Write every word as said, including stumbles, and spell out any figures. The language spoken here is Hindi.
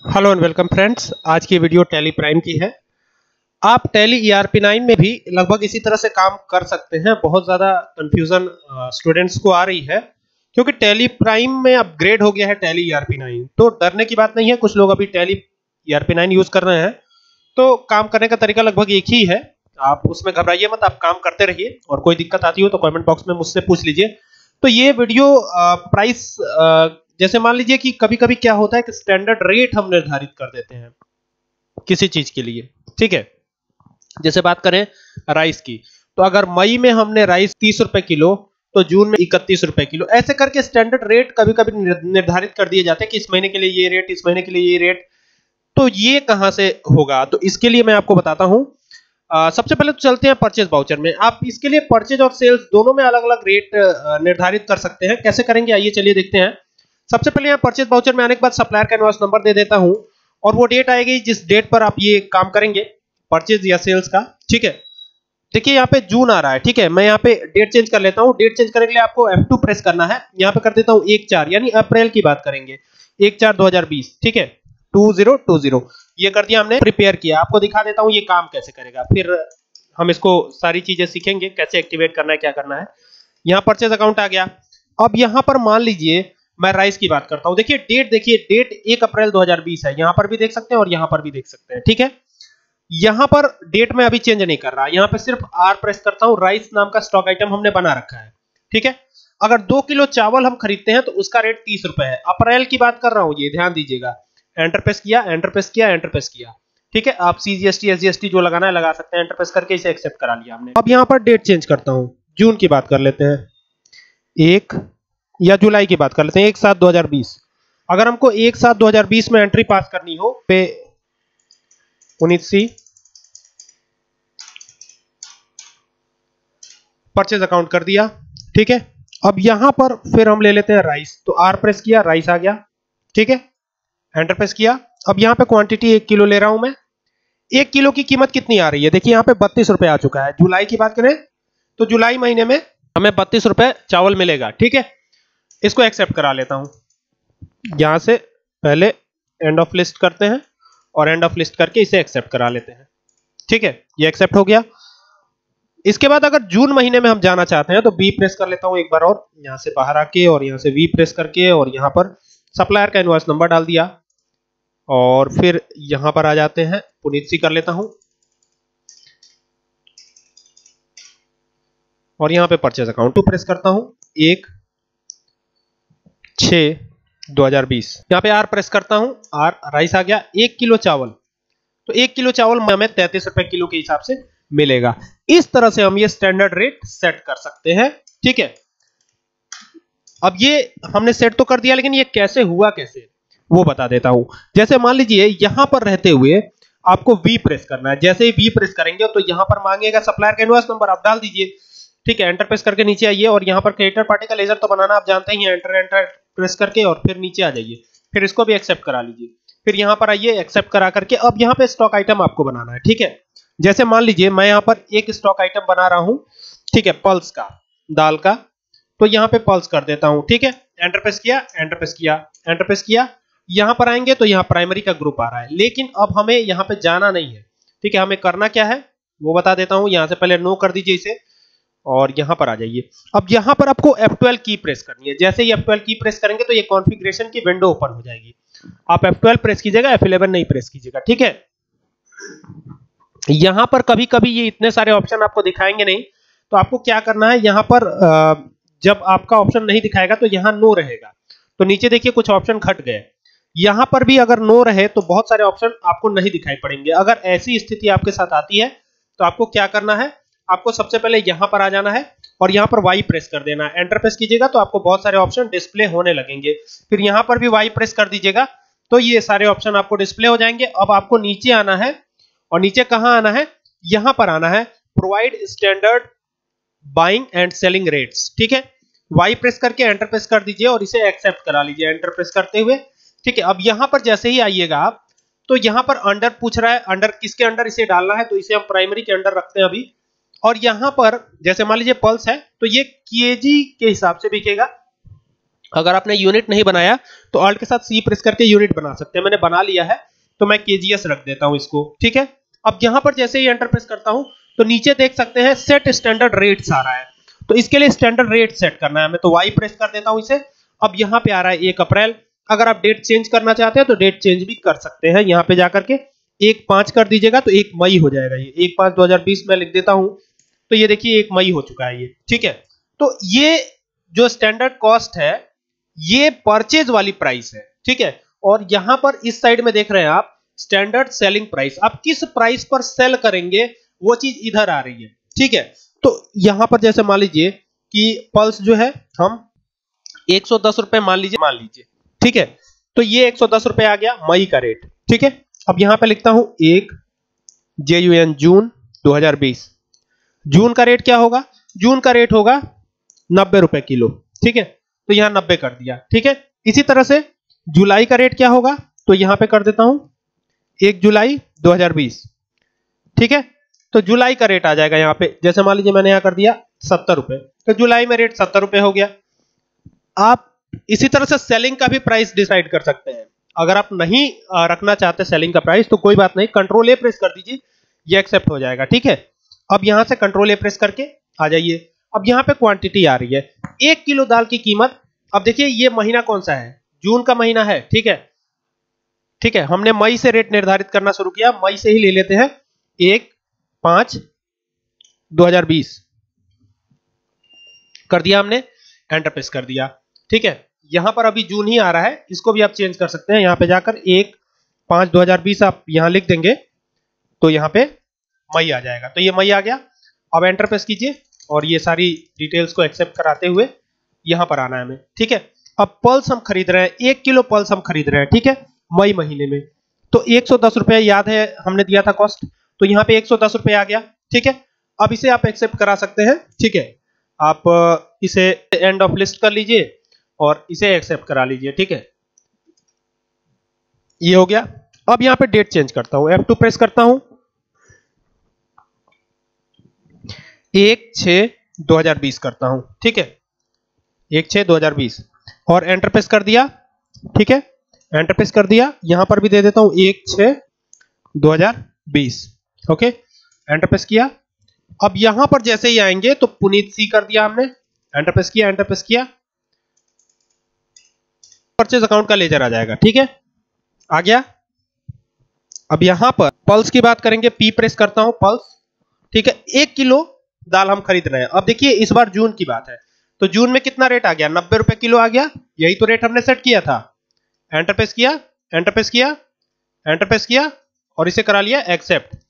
Hello and welcome friends. आज की वीडियो टैली प्राइम की है। आप Tally E R P nine में भी लगभग इसी तरह से काम कर सकते हैं। बहुत ज़्यादा कंफ्यूजन स्टूडेंट्स को आ रही है क्योंकि टैली प्राइम में अपग्रेड हो गया है Tally E R P nine. तो डरने की बात नहीं है, कुछ लोग अभी Tally E R P nine use कर रहे हैं तो काम करने का तरीका लगभग एक ही है। आप उसमें घबराइए मत, आप काम करते रहिए और कोई दिक्कत आती हो तो कमेंट बॉक्स में मुझसे पूछ लीजिए। तो ये वीडियो प्राइस, जैसे मान लीजिए कि कभी कभी क्या होता है कि स्टैंडर्ड रेट हम निर्धारित कर देते हैं किसी चीज के लिए, ठीक है। जैसे बात करें राइस की, तो अगर मई में हमने राइस तीस रुपए किलो तो जून में इकतीस रुपए किलो, ऐसे करके स्टैंडर्ड रेट कभी कभी निर्धारित कर दिए जाते हैं कि इस महीने के लिए ये रेट, इस महीने के लिए ये रेट। तो ये कहां से होगा, तो इसके लिए मैं आपको बताता हूं। आ, सबसे पहले तो चलते हैं परचेज वाउचर में। आप इसके लिए परचेज और सेल्स दोनों में अलग अलग रेट निर्धारित कर सकते हैं। कैसे करेंगे आइए चलिए देखते हैं। सबसे पहले यहाँ परचेज वाउचर में आने के बाद सप्लायर का इनवॉइस नंबर दे देता हूं और वो डेट आएगी जिस डेट पर आप ये काम करेंगे परचेज या सेल्स का, ठीक है। देखिए यहाँ पे जून आ रहा है, ठीक है। मैं यहाँ पे डेट चेंज कर लेता हूँ। डेट चेंज करने के लिए आपको एफ टू प्रेस करना है। यहाँ पे कर देता हूँ एक चार, यानी अप्रैल की बात करेंगे, एक चार दो हजार बीस, ठीक है। टू जीरो टू जीरो ये कर दिया हमने, प्रिपेयर किया। आपको दिखा देता हूँ ये काम कैसे करेगा, फिर हम इसको सारी चीजें सीखेंगे कैसे एक्टिवेट करना है, क्या करना है। यहाँ परचेज अकाउंट आ गया। अब यहाँ पर मान लीजिए मैं राइस की बात करता हूं। देखिए डेट, देखिए डेट एक अप्रैल दो हजार बीस है। यहां पर भी देख सकते हैं और यहां पर भी देख सकते हैं, ठीक है। यहां पर डेट में अभी चेंज नहीं कर रहा, यहां पे सिर्फ आर प्रेस करता हूं। राइस नाम का स्टॉक आइटम हमने बना रखा है, ठीक है। अगर दो किलो चावल हम खरीदते हैं तो उसका रेट तीस रुपए है। अप्रैल की बात कर रहा हूं, ये ध्यान दीजिएगा। एंटर प्रेस किया, एंटर प्रेस किया, एंटर प्रेस किया, ठीक है। आप सीजीएसटी एसजीएसटी जो लगाना है लगा सकते हैं। एंटर प्रेस करके इसे एक्सेप्ट करा लिया हमने। अब यहां पर डेट चेंज करता हूं, जून की बात कर लेते हैं, एक या जुलाई की बात कर लेते हैं, एक सात दो हजार बीस। अगर हमको एक सात दो हजार बीस में एंट्री पास करनी हो पे उन्नीस सी परचेज अकाउंट कर दिया, ठीक है। अब यहां पर फिर हम ले लेते हैं राइस, तो आर प्रेस किया, राइस आ गया, ठीक है। एंटर प्रेस किया। अब यहां पे क्वांटिटी एक किलो ले रहा हूं मैं। एक किलो की कीमत कितनी आ रही है, देखिए यहां पे बत्तीस रुपए आ चुका है। जुलाई की बात करें तो जुलाई महीने में हमें बत्तीस रुपए चावल मिलेगा, ठीक है। इसको एक्सेप्ट करा लेता हूं। यहां से पहले एंड ऑफ लिस्ट करते हैं और एंड ऑफ लिस्ट करके इसे एक्सेप्ट करा लेते हैं, ठीक है। ये एक्सेप्ट हो गया। इसके बाद अगर जून महीने में हम जाना चाहते हैं तो बी प्रेस कर लेता हूं एक बार और, यहां से बाहर आके और यहां से वी प्रेस करके और यहां पर सप्लायर का इनवॉइस नंबर डाल दिया और फिर यहां पर आ जाते हैं, पुनीत सी कर लेता हूं और यहां पे परचेज अकाउंट टू प्रेस करता हूं, एक छह दो हजार बीस। यहां पे आर प्रेस करता हूं, आर राइस आ गया। एक किलो चावल, तो एक किलो चावल हमें तैंतीस रुपए किलो के हिसाब से मिलेगा। इस तरह से हम ये स्टैंडर्ड रेट सेट कर सकते हैं, ठीक है। अब ये हमने सेट तो कर दिया, लेकिन ये कैसे हुआ, कैसे वो बता देता हूं। जैसे मान लीजिए यहां पर रहते हुए आपको वी प्रेस करना है। जैसे ही वी प्रेस करेंगे तो यहां पर मांगेगा सप्लायर का इनवॉइस नंबर, आप डाल दीजिए, ठीक है। एंटर प्रेस करके नीचे आइए और यहां पर क्रिएटर पार्टी का लेजर तो बनाना आप जानते ही हैं। एंटर एंटर प्रेस करके और फिर नीचे आ जाइए, फिर इसको भी एक्सेप्ट करा लीजिए। फिर यहां पर आइए, एक्सेप्ट करा करके अब यहां पे स्टॉक आइटम आपको बनाना है, ठीक है। जैसे मान लीजिए मैं यहां पर एक स्टॉक आइटम बना रहा हूं, ठीक है, पल्स का, दाल का। तो यहां पे पल्स कर देता हूं, ठीक है। एंटर प्रेस किया, एंटर प्रेस किया, एंटर प्रेस किया। यहां पर आएंगे तो यहां प्राइमरी का ग्रुप आ रहा है, लेकिन अब हमें यहां पे जाना नहीं है, ठीक है। हमें करना क्या है वो बता देता हूं। यहां से पहले नो कर दीजिए इसे और यहां पर आ जाइए। अब यहां पर आपको एफ ट्वेल्व की प्रेस करनी है। जैसे ही एफ ट्वेल्व की प्रेस करेंगे तो ये कॉन्फ़िगरेशन की विंडो ओपन हो जाएगी। आप एफ ट्वेल्व प्रेस कीजिएगा, एफ इलेवन नहीं प्रेस कीजिएगा, ठीक है। यहां पर कभी कभी ये इतने सारे ऑप्शन आपको दिखाएंगे नहीं, तो आपको क्या करना है, यहां पर जब आपका ऑप्शन नहीं दिखाएगा तो यहां नो रहेगा, तो नीचे देखिए कुछ ऑप्शन घट गए। यहां पर भी अगर नो रहे तो बहुत सारे ऑप्शन आपको नहीं दिखाई पड़ेंगे। अगर ऐसी स्थिति आपके साथ आती है तो आपको क्या करना है, आपको सबसे पहले यहां पर आ जाना है और यहां पर वाई प्रेस कर देना है। एंटर प्रेस कीजिएगा तो आपको बहुत सारे ऑप्शन डिस्प्ले होने लगेंगे। फिर यहां पर भी वाई प्रेस कर दीजिएगा तो ये सारे ऑप्शन आपको डिस्प्ले हो जाएंगे। अब आपको नीचे आना है और नीचे कहां आना है, यहां पर आना है, provide standard buying and selling rates, ठीक है। वाई प्रेस करके एंटर प्रेस कर दीजिए और इसे एक्सेप्ट करा लीजिए एंटर प्रेस करते हुए, ठीक है। अब यहां पर जैसे ही आइएगा आप तो यहां पर अंडर पूछ रहा है, अंडर किसके अंडर इसे डालना है, तो इसे हम प्राइमरी के अंडर रखते हैं अभी। और यहां पर जैसे मान लीजिए पल्स है तो ये केजी के हिसाब से बिकेगा। अगर आपने यूनिट नहीं बनाया तो ऑल्ट के साथ सी प्रेस करके यूनिट बना सकते हैं। मैंने बना लिया है तो मैं केजीएस रख देता हूं इसको, ठीक है। अब यहां पर जैसे ही एंटर प्रेस करता हूं तो नीचे देख सकते हैं सेट स्टैंडर्ड रेट्स आ रहा है, तो इसके लिए स्टैंडर्ड रेट सेट करना है हमें, तो वाई प्रेस कर देता हूं इसे। अब यहां पे आ रहा है एक अप्रैल, अगर आप डेट चेंज करना चाहते हैं तो डेट चेंज भी कर सकते हैं, यहां पे जाकर के एक पांच कर दीजिएगा तो एक मई हो जाएगा। ये एक पांच दो हजार बीस में लिख देता हूं तो ये देखिए एक मई हो चुका है ये, ठीक है। तो ये जो स्टैंडर्ड कॉस्ट है ये परचेज वाली प्राइस है, ठीक है। और यहां पर इस साइड में देख रहे हैं आप स्टैंडर्ड सेलिंग प्राइस, आप किस प्राइस पर सेल करेंगे वो चीज इधर आ रही है, ठीक है। तो यहां पर जैसे मान लीजिए कि पल्स जो है हम एक सौ दस रुपए मान लीजिए मान लीजिए ठीक है, तो ये एक सौ दस रुपए आ गया मई का रेट, ठीक है। अब यहां पे लिखता हूं एक जे यू एन जून दो हजार बीस, जून का रेट क्या होगा, जून का रेट होगा नब्बे रुपए किलो, ठीक है, तो यहां नब्बे कर दिया, ठीक है। इसी तरह से जुलाई का रेट क्या होगा, तो यहां पे कर देता हूं एक जुलाई दो हजार बीस, ठीक है। तो जुलाई का रेट आ जाएगा यहां पे, जैसे मान लीजिए मैंने यहां कर दिया सत्तर रुपए, तो जुलाई में रेट सत्तर रुपए हो गया। आप इसी तरह से सेलिंग का भी प्राइस डिसाइड कर सकते हैं, अगर आप नहीं रखना चाहते सेलिंग का प्राइस तो कोई बात नहीं, कंट्रोल ए प्रेस कर दीजिए, ये एक्सेप्ट हो जाएगा, ठीक है। अब यहां से कंट्रोल ए प्रेस करके आ जाइए, अब यहां पे क्वांटिटी आ रही है एक किलो दाल की कीमत। अब देखिए ये महीना कौन सा है, जून का महीना है, ठीक है, ठीक है। हमने मई से रेट निर्धारित करना शुरू किया, मई से ही ले लेते हैं, एक पांच दो हजार बीस कर दिया हमने, एंटर प्रेस कर दिया, ठीक है। यहां पर अभी जून ही आ रहा है, इसको भी आप चेंज कर सकते हैं, यहां पे जाकर एक पांच दो हजार बीस आप यहां लिख देंगे तो यहां पे मई आ जाएगा, तो ये मई आ गया। अब एंटर प्रेस कीजिए और ये सारी डिटेल्स को एक्सेप्ट कराते हुए यहां पर आना है हमें, ठीक है। अब पल्स हम खरीद रहे हैं, एक किलो पल्स हम खरीद रहे हैं, ठीक है, मई महीने में, तो एक सौ दस रुपए याद है हमने दिया था कॉस्ट, तो यहां पे एक सौ दस रुपए आ गया, ठीक है। अब इसे आप एक्सेप्ट करा सकते हैं, ठीक है, आप इसे एंड ऑफ लिस्ट कर लीजिए और इसे एक्सेप्ट करा लीजिए, ठीक है, ये हो गया। अब यहां पे डेट चेंज करता हूं, एफ टू प्रेस करता हूं, एक छह दो हजार बीस करता हूं, ठीक है, एक छह दो हजार बीस और एंटर प्रेस कर दिया, ठीक है, एंटर प्रेस कर दिया। यहां पर भी दे देता हूं एक छह दो हजार बीस, ओके, एंटर प्रेस किया। अब यहां पर जैसे ही आएंगे तो पुनीत सी कर दिया हमने, एंटर प्रेस किया, एंटर प्रेस किया, परचेज अकाउंट का लेजर आ जाएगा, ठीक है, आ गया। अब यहां पर पल्स की बात करेंगे, पी प्रेस करता हूं, पल्स, ठीक है, एक किलो दाल हम खरीद रहे हैं। अब देखिए इस बार जून की बात है, तो जून में कितना रेट आ गया, नब्बे रुपए किलो आ गया, यही तो रेट हमने सेट किया था। एंटर प्रेस किया, एंटर प्रेस किया, एंटर प्रेस किया और इसे करा लिया एक्सेप्ट।